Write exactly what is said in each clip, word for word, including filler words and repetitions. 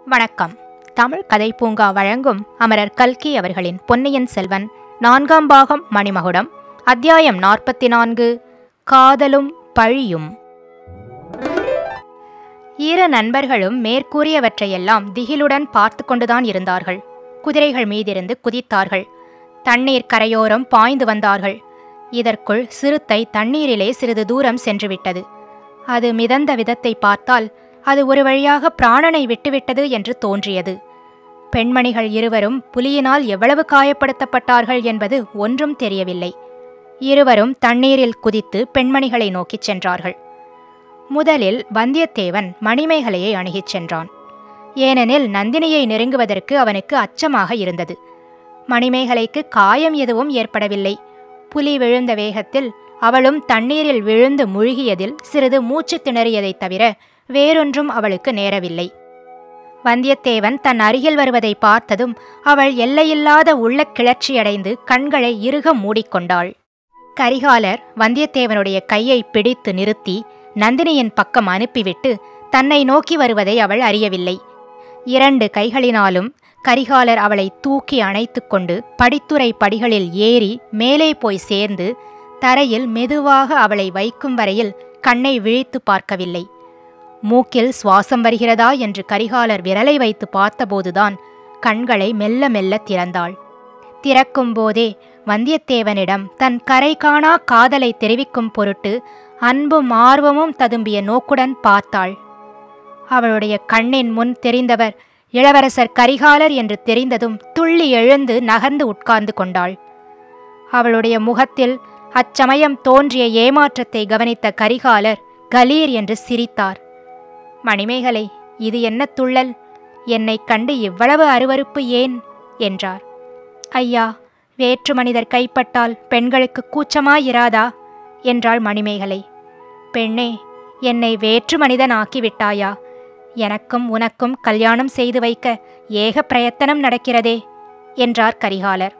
வணக்கம். தமிழ் கதை பூங்கா வழங்கும் அமரர் கல்கி அவர்களின் பொன்னியின் செல்வன் நான்காம் பாகம் மணிமகுடம், அத்தியாயம் நாற்பத்தி நான்கு, காதலும் பழியும். இரு நண்பர்களும் மேற்கூறியவற்றையெல்லாம் திகிலுடன் பார்த்து கொண்டுதான் இருந்தார்கள். குதிரைகள் மீதிருந்து குதித்தார்கள். தண்ணீர் கரையோரம் பாய்ந்து வந்தார்கள். இதற்குள் சிறுத்தை தண்ணீரிலே சிறிது தூரம் சென்றுவிட்டது. அது மிதந்த விதத்தை பார்த்தால் அது ஒரு வழியாக பிராணனை விட்டுவிட்டது என்று தோன்றியது. பெண்மணிகள் இருவரும் புலியினால் எவ்வளவு காயப்படுத்தப்பட்டார்கள் என்பது ஒன்றும் தெரியவில்லை. இருவரும் தண்ணீரில் குதித்து பெண்மணிகளை நோக்கிச் சென்றார்கள். முதலில் வந்தியத்தேவன் மணிமேகலையை அணுகிச் சென்றான். ஏனெனில் நந்தினியை நெருங்குவதற்கு அவனுக்கு அச்சமாக இருந்தது. மணிமேகலைக்கு காயம் எதுவும் ஏற்படவில்லை. புலி விழுந்த வேகத்தில் அவளும் தண்ணீரில் விழுந்து முழுகியதில் சிறிது மூச்சு திணறியதைத் தவிர வேறொன்றும் அவளுக்கு நேரவில்லை. வந்தியத்தேவன் தன் அருகில் வருவதை பார்த்ததும் அவள் எல்லையில்லாத உள்ள கிளர்ச்சியடைந்து கண்களை இறுக மூடிக்கொண்டாள். கரிகாலர் வந்தியத்தேவனுடைய கையை பிடித்து நிறுத்தி நந்தினியின் பக்கம் அனுப்பிவிட்டு தன்னை நோக்கி வருவதை அவள் அறியவில்லை. இரண்டு கைகளினாலும் கரிகாலர் அவளை தூக்கி அணைத்து கொண்டு படித்துறை படிகளில் ஏறி மேலே போய் சேர்ந்து தரையில் மெதுவாக அவளை வைக்கும் வரையில் கண்ணை விழித்து பார்க்கவில்லை. மூக்கில் சுவாசம் வருகிறதா என்று கரிகாலர் விரலை வைத்து பார்த்தபோதுதான் கண்களை மெல்ல மெல்ல திறந்தாள். திறக்கும் போதே வந்தியத்தேவனிடம் தன் கரை காணா காதலை தெரிவிக்கும் பொருட்டு அன்பும் ஆர்வமும் ததும்பிய நோக்குடன் பார்த்தாள். அவளுடைய கண்ணின் முன் தெரிந்தவர் இளவரசர் கரிகாலர் என்று தெரிந்ததும் துள்ளி எழுந்து நகர்ந்து உட்கார்ந்து கொண்டாள். அவளுடைய முகத்தில் அச்சமயம் தோன்றிய ஏமாற்றத்தை கவனித்த கரிகாலர் கலீர் என்று சிரித்தார். மணிமேகலை, இது என்ன துள்ளல்? என்னை கண்டு இவ்வளவு அருவருப்பு ஏன் என்றார். ஐயா, வேற்று மனிதர் கைப்பட்டால் பெண்களுக்கு கூச்சமாயிராதா என்றாள் மணிமேகலை. பெண்ணே, என்னை வேற்று மனிதன் ஆக்கிவிட்டாயா? எனக்கும் உனக்கும் கல்யாணம் செய்து வைக்க ஏக பிரயத்தனம் நடக்கிறதே என்றார் கரிகாலர்.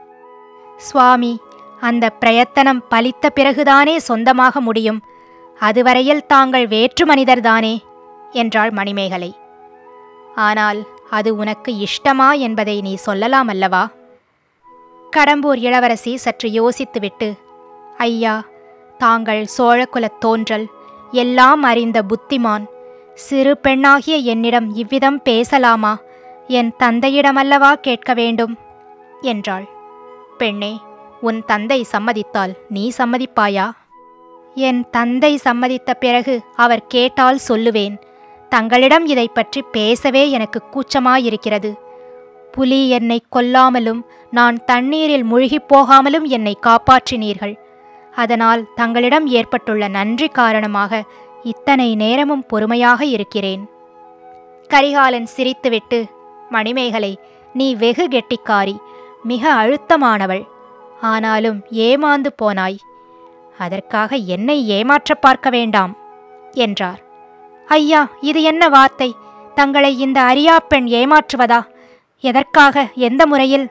சுவாமி, அந்த பிரயத்தனம் பலித்த பிறகுதானே சொந்தமாக முடியும். அதுவரையில் தாங்கள் வேற்று மனிதர்தானே என்றாள் மணிமேகலை. ஆனால் அது உனக்கு இஷ்டமா என்பதை நீ சொல்லலாம் அல்லவா? கடம்பூர் இளவரசி சற்று யோசித்துவிட்டு, ஐயா, தாங்கள் சோழகுலத் தோன்றல், எல்லாம் அறிந்த புத்திமான், சிறு பெண்ணாகிய என்னிடம் இவ்விதம் பேசலாமா? என் தந்தையிடமல்லவா கேட்க வேண்டும் என்றாள். பெண்ணே, உன் தந்தை சம்மதித்தால் நீ சம்மதிப்பாயா? என் தந்தை சம்மதித்த பிறகு அவர் கேட்டால் சொல்லுவேன். தங்களிடம் இதை பற்றி பேசவே எனக்கு கூச்சமாயிருக்கிறது. புலி என்னை கொல்லாமலும் நான் தண்ணீரில் முழுகிப் போகாமலும் என்னை காப்பாற்றினீர்கள். அதனால் தங்களிடம் ஏற்பட்டுள்ள நன்றி காரணமாக இத்தனை நேரமும் பொறுமையாக இருக்கிறேன். கரிகாலன் சிரித்துவிட்டு, மணிமேகலை, நீ வெகு கெட்டிக்காரி, மிக அழுத்தமானவள். ஆனாலும் ஏமாந்து போனாய். அதற்காக என்னை ஏமாற்ற பார்க்க வேண்டாம் என்றார். ஐயா, இது என்ன வார்த்தை? தங்களை இந்த அரியா பெண் ஏமாற்றுவதா? எதற்காக? எந்த முறையில்?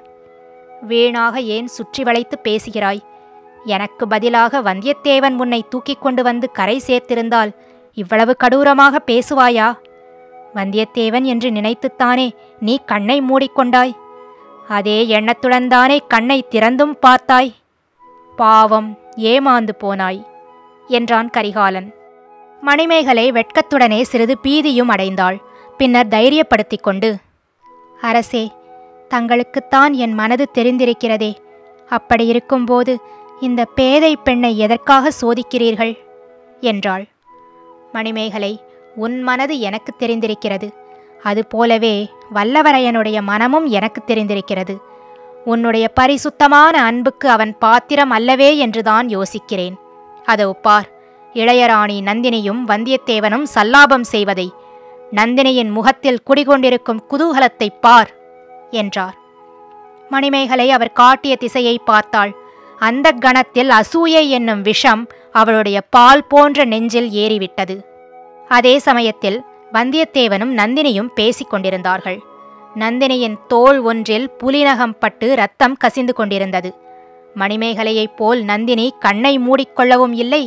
வீணாக ஏன் சுற்றி வளைத்து பேசுகிறாய்? எனக்கு பதிலாக வந்தியத்தேவன் உன்னை தூக்கிக் கொண்டு வந்து கரை சேர்த்திருந்தால் இவ்வளவு கடூரமாக பேசுவாயா? வந்தியத்தேவன் என்று நினைத்துத்தானே நீ கண்ணை மூடிக்கொண்டாய். அதே எண்ணத்துடன் தானே கண்ணை திறந்தும் பார்த்தாய். பாவம், ஏமாந்து போனாய் என்றான் கரிகாலன். மணிமேகலை வெட்கத்துடனே சிறிது பீதியும் அடைந்தாள். பின்னர் தைரியப்படுத்தி கொண்டு, அரசே, தங்களுக்குத்தான் என் மனது தெரிந்திருக்கிறதே. அப்படி இருக்கும்போது இந்த பேதை பெண்ணை எதற்காக சோதிக்கிறீர்கள் என்றாள். மணிமேகலை, உன் மனது எனக்கு தெரிந்திருக்கிறது. அதுபோலவே வல்லவரையனுடைய மனமும் எனக்கு தெரிந்திருக்கிறது. உன்னுடைய பரிசுத்தமான அன்புக்கு அவன் பாத்திரம் அல்லவே என்றுதான் யோசிக்கிறேன். அதோ பார், இளையராணி நந்தினியும் வந்தியத்தேவனும் சல்லாபம் செய்வதை, நந்தினியின் முகத்தில் குடிகொண்டிருக்கும் குதூகலத்தை பார் என்றார். மணிமேகலை அவர் காட்டிய திசையை பார்த்தாள். அந்த கணத்தில் அசூயை என்னும் விஷம் அவளுடைய பால் போன்ற நெஞ்சில் ஏறிவிட்டது. அதே சமயத்தில் வந்தியத்தேவனும் நந்தினியும் பேசிக் கொண்டிருந்தார்கள். நந்தினியின் தோள் ஒன்றில் புலிநகம் பட்டு இரத்தம் கசிந்து கொண்டிருந்தது. மணிமேகலையைப் போல் நந்தினி கண்ணை மூடிக்கொள்ளவும் இல்லை,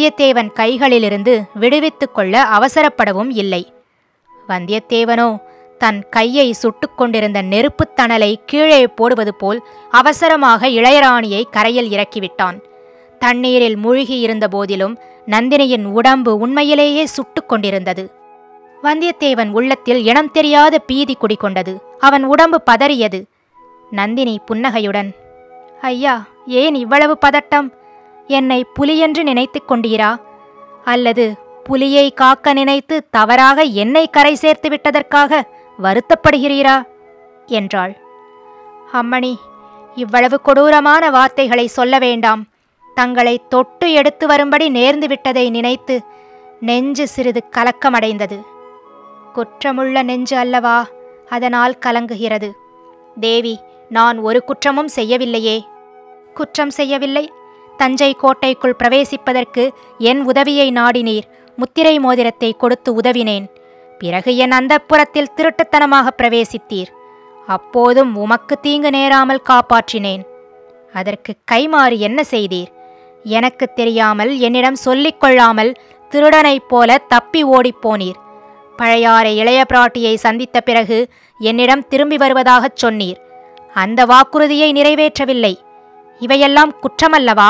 வந்தியத்தேவன் கைகளிலிருந்து விடுவித்து கொள்ள அவசரப்படவும் இல்லை. வந்தியத்தேவனோ தன் கையை சுட்டு கொண்டிருந்த நெருப்புத் தணலை கீழே போடுவது போல் அவசரமாக இளையராணியை கரையில் இறக்கிவிட்டான். தண்ணீரில் மூழ்கி இருந்த போதிலும் நந்தினியின் உடம்பு உண்மையிலேயே சுட்டு கொண்டிருந்தது. வந்தியத்தேவன் உள்ளத்தில் இனம் தெரியாத பீதி குடிகொண்டது. அவன் உடம்பு பதறியது. நந்தினி புன்னகையுடன், ஐயா, ஏன் இவ்வளவு பதட்டம்? என்னை புலியென்று நினைத்து கொண்டீரா? அல்லது புலியை காக்க நினைத்து தவறாக என்னை கரை சேர்த்து விட்டதற்காக வருத்தப்படுகிறீரா என்றாள். அம்மணி, இவ்வளவு கொடூரமான வார்த்தைகளை சொல்ல வேண்டாம். தங்களை தொட்டு எடுத்து வரும்படி நேர்ந்து விட்டதை நினைத்து நெஞ்சு சிறிது கலக்கமடைந்தது. குற்றமுள்ள நெஞ்சு அல்லவா, அதனால் கலங்குகிறது. தேவி, நான் ஒரு குற்றமும் செய்யவில்லையே. குற்றம் செய்யவில்லை? தஞ்சை கோட்டைக்குள் பிரவேசிப்பதற்கு என் உதவியை நாடினீர். முத்திரை மோதிரத்தை கொடுத்து உதவினேன். பிறகு என் அந்தப்புரத்தில் திருட்டுத்தனமாக பிரவேசித்தீர். அப்போதும் உமக்கு தீங்கு நேராமல் காப்பாற்றினேன். அதற்கு கைமாறு என்ன செய்தீர்? எனக்கு தெரியாமல் என்னிடம் சொல்லிக் கொள்ளாமல் திருடனைப் போல தப்பி ஓடிப்போனீர். பழையாறை இளைய பிராட்டியை சந்தித்த பிறகு என்னிடம் திரும்பி வருவதாகச் சொன்னீர். அந்த வாக்குறுதியை நிறைவேற்றவில்லை. இவையெல்லாம் குற்றமல்லவா?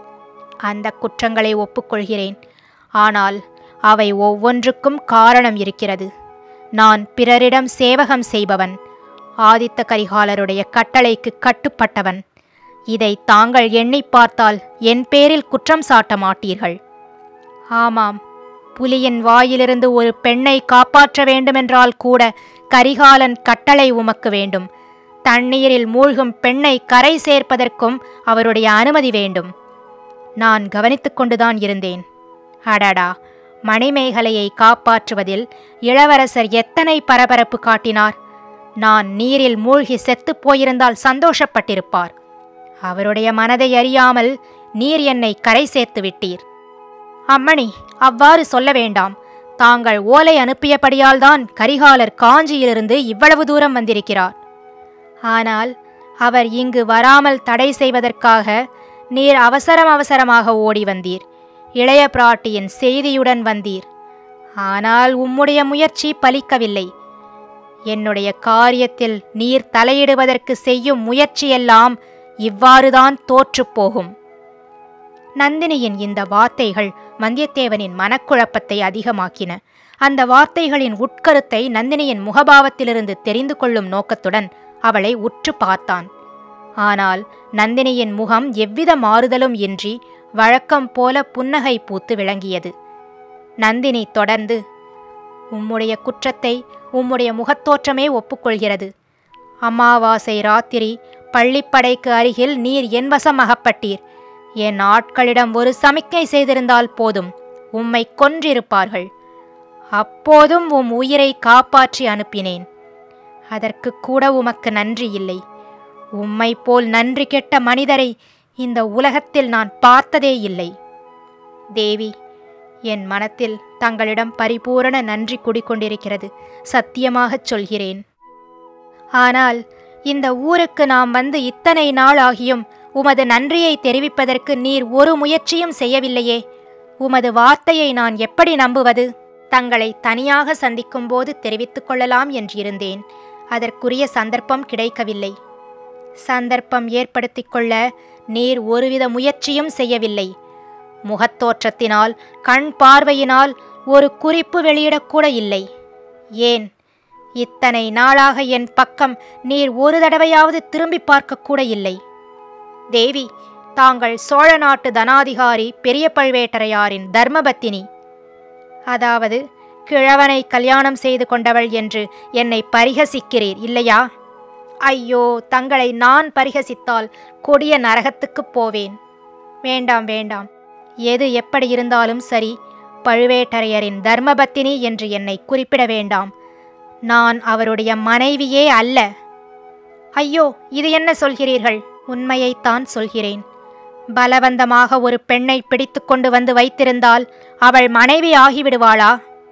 அந்த குற்றங்களை ஒப்புக்கொள்கிறேன். ஆனால் அவை ஒவ்வொன்றுக்கும் காரணம் இருக்கிறது. நான் பிறரிடம் சேவகம் செய்பவன். ஆதித்த கரிகாலருடைய கட்டளைக்கு கட்டுப்பட்டவன். இதை தாங்கள் எண்ணி பார்த்தால் என் பேரில் குற்றம் சாட்ட மாட்டீர்கள். ஆமாம், புலியின் வாயிலிருந்து ஒரு பெண்ணை காப்பாற்ற வேண்டுமென்றால் கூட கரிகாலன் கட்டளை உமக்கு வேண்டும். தண்ணீரில் மூழ்கும் பெண்ணை கரை சேர்ப்பதற்கும் அவருடைய அனுமதி வேண்டும். நான் கவனித்துக் கொண்டுதான் இருந்தேன். அடடா, மணிமேகலையை காப்பாற்றுவதில் இளவரசர் எத்தனை பரபரப்பு காட்டினார்! நான் நீரில் மூழ்கி செத்துப் போயிருந்தால் சந்தோஷப்பட்டிருப்பார். அவருடைய மனதை அறியாமல் நீர் என்னை கரை சேர்த்து விட்டீர். அம்மணி, அவ்வாறு சொல்ல வேண்டாம். தாங்கள் ஓலை அனுப்பியபடியால்தான் கரிகாலர் காஞ்சியிலிருந்து இவ்வளவு தூரம் வந்திருக்கிறார். ஆனால் அவர் இங்கு வராமல் தடை செய்வதற்காக நீர் அவசரம் அவசரமாக ஓடி வந்தீர். இளைய பிராட்டியின் செய்தியுடன் வந்தீர். ஆனால் உம்முடைய முயற்சி பலிக்கவில்லை. என்னுடைய காரியத்தில் நீர் தலையிடுவதற்கு செய்யும் முயற்சியெல்லாம் இவ்வாறுதான் தோற்றுப்போகும். நந்தினியின் இந்த வார்த்தைகள் வந்தியத்தேவனின் மனக்குழப்பத்தை அதிகமாக்கின. அந்த வார்த்தைகளின் உட்கருத்தை நந்தினியின் முகபாவத்திலிருந்து தெரிந்து கொள்ளும் நோக்கத்துடன் அவளை உற்று பார்த்தான். ஆனால் நந்தினியின் முகம் எவ்வித மாறுதலும் இன்றி வழக்கம் போல புன்னகை பூத்து விளங்கியது. நந்தினி தொடர்ந்து, உம்முடைய குற்றத்தை உம்முடைய முகத்தோற்றமே ஒப்புக்கொள்கிறது. அமாவாசை ராத்திரி பள்ளிப்படைக்கு அருகில் நீர் என் வசம் அகப்பட்டீர். என் ஆட்களிடம் ஒரு சமிக்கை செய்திருந்தால் போதும், உம்மை கொன்றிருப்பார்கள். அப்போதும் உம் உயிரை காப்பாற்றி அனுப்பினேன். அதற்கு கூட உமக்கு நன்றி இல்லை. உம்மை போல் நன்றி கெட்ட மனிதரை இந்த உலகத்தில் நான் பார்த்ததே இல்லை. தேவி, என் மனத்தில் தங்களிடம் பரிபூரண நன்றி குடிக்கொண்டிருக்கிறது, சத்தியமாகச் சொல்கிறேன். ஆனால் இந்த ஊருக்கு நாம் வந்து இத்தனை நாள் ஆகியும் உமது நன்றியை தெரிவிப்பதற்கு நீர் ஒரு முயற்சியும் செய்யவில்லையே. உமது வார்த்தையை நான் எப்படி நம்புவது? தங்களை தனியாக சந்திக்கும் போது தெரிவித்துக் கொள்ளலாம் என்றிருந்தேன். அதற்குரிய சந்தர்ப்பம் கிடைக்கவில்லை. சந்தர்ப்பம் ஏற்படுத்திக் கொள்ள நீர் ஒருவித முயற்சியும் செய்யவில்லை. முகத்தோற்றத்தினால், கண் பார்வையினால் ஒரு குறிப்பு வெளியிடக்கூட இல்லை. ஏன், இத்தனை நாளாக என் பக்கம் நீர் ஒரு தடவையாவது திரும்பி பார்க்கக்கூட இல்லை. தேவி, தாங்கள் சோழ நாட்டு தனாதிகாரி பெரிய பழுவேட்டரையாரின் தர்மபத்தினி. அதாவது கிழவனை கல்யாணம் செய்து கொண்டவள் என்று என்னை பரிகசிக்கிறீர் இல்லையா? ஐயோ, தங்களை நான் பரிகசித்தால் கொடிய நரகத்துக்குப் போவேன். வேண்டாம் வேண்டாம், எது எப்படி இருந்தாலும் சரி, பழுவேட்டரையரின் தர்மபத்தினி என்று என்னை குறிப்பிட வேண்டாம். நான் அவருடைய மனைவியே அல்ல. ஐயோ, இது என்ன சொல்கிறீர்கள்? உண்மையைத்தான் சொல்கிறேன். பலவந்தமாக ஒரு பெண்ணை பிடித்து கொண்டு வந்து வைத்திருந்தால் அவள் மனைவி ஆகிவிடுவாளா?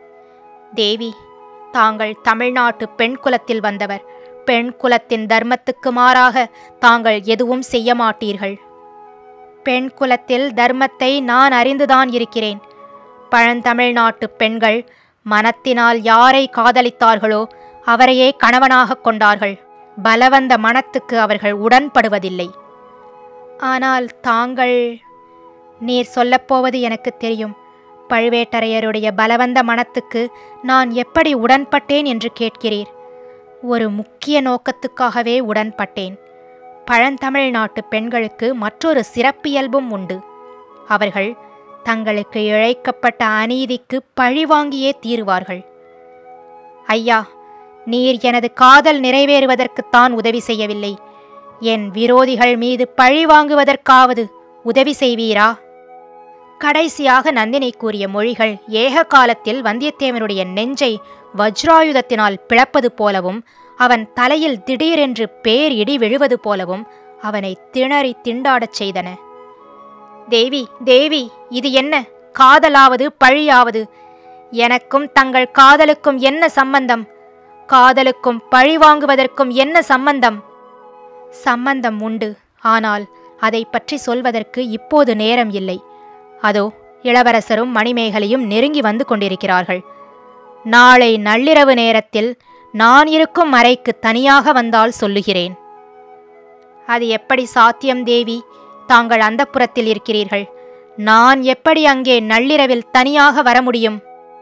தேவி, தாங்கள் தமிழ்நாட்டு பெண் குலத்தில் வந்தவர். பெண் குலத்தின் தர்மத்துக்கு மாறாக தாங்கள் எதுவும் செய்ய மாட்டீர்கள். பெண் குலத்தில் தர்மத்தை நான் அறிந்துதான் இருக்கிறேன். பழந்தமிழ்நாட்டு பெண்கள் மனத்தினால் யாரை காதலித்தார்களோ அவரையே கணவனாக கொண்டார்கள். பலவந்த மனத்துக்கு அவர்கள் உடன்படுவதில்லை. ஆனால் தாங்கள்... நீர் சொல்லப்போவது எனக்கு தெரியும். பழுவேட்டரையருடைய பலவந்த மனத்துக்கு நான் எப்படி உடன்பட்டேன் என்று கேட்கிறீர். ஒரு முக்கிய நோக்கத்துக்காகவே உடன்பட்டேன். பழந்தமிழ் நாட்டு பெண்களுக்கு மற்றொரு சிறப்பியல்பும் உண்டு. அவர்கள் தங்களுக்கு இழைக்கப்பட்ட அநீதிக்கு பழிவாங்கியே தீருவார்கள். ஐயா, நீர் எனது காதல் நிறைவேறுவதற்குத்தான் உதவி செய்யவில்லை. என் விரோதிகள் மீது பழி வாங்குவதற்காவது உதவி செய்வீரா? கடைசியாக நந்தினி கூறிய மொழிகள் ஏக காலத்தில் வந்தியத்தேவனுடைய நெஞ்சை வஜ்ராயுதத்தினால் பிளப்பது போலவும் அவன் தலையில் திடீரென்று பேர் இடி விழுவது போலவும் அவனை திணறி திண்டாடச் செய்தன. தேவி, தேவி, இது என்ன? காதலாவது பழியாவது? எனக்கும் தங்கள் காதலுக்கும் என்ன சம்பந்தம்? காதலுக்கும் பழி வாங்குவதற்கும் என்ன சம்பந்தம்? சம்பந்தம் உண்டு. ஆனால் அதை பற்றி சொல்வதற்கு இப்போது நேரம் இல்லை. அதோ இளவரசரும் மணிமேகலையும் நெருங்கி வந்து கொண்டிருக்கிறார்கள். நாளை நள்ளிரவு நேரத்தில் நான் இருக்கும் அறைக்கு தனியாக வந்தால் சொல்லுகிறேன். அது எப்படி சாத்தியம் தேவி? தாங்கள் அந்தப்புரத்தில் இருக்கிறீர்கள். நான் எப்படி அங்கே நள்ளிரவில் தனியாக வர முடியும்?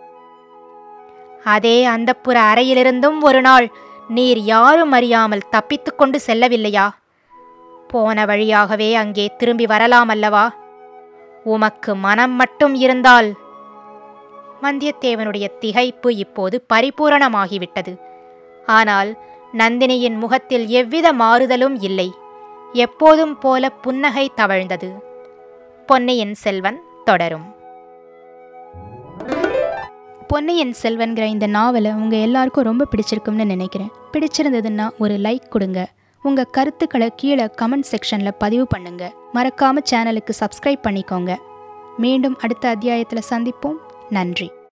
அதே அந்தப்புர அறையிலிருந்தும் ஒரு நாள் நீர் யாரும் அறியாமல் தப்பித்து கொண்டு செல்லவில்லையா? போன வழியாகவே அங்கே திரும்பி வரலாம் அல்லவா? உமக்கு மனம் மட்டும் இருந்தால்... வந்தியத்தேவனுடைய திகைப்பு இப்போது பரிபூரணமாகிவிட்டது. ஆனால் நந்தினியின் முகத்தில் எவ்வித மாறுதலும் இல்லை. எப்போதும் போல புன்னகை தவழ்ந்தது. பொன்னியின் செல்வன் தொடரும். பொன்னியின் செல்வன்கிற இந்த நாவலை உங்கள் எல்லாருக்கும் ரொம்ப பிடிச்சிருக்கும்னு நினைக்கிறேன். பிடிச்சிருந்ததுன்னா ஒரு லைக் கொடுங்க. உங்கள் கருத்துக்களை கீழே கமெண்ட் செக்ஷனில் பதிவு பண்ணுங்க. மறக்காமல் சேனலுக்கு சப்ஸ்கிரைப் பண்ணிக்கோங்க. மீண்டும் அடுத்த அத்தியாயத்தில் சந்திப்போம். நன்றி.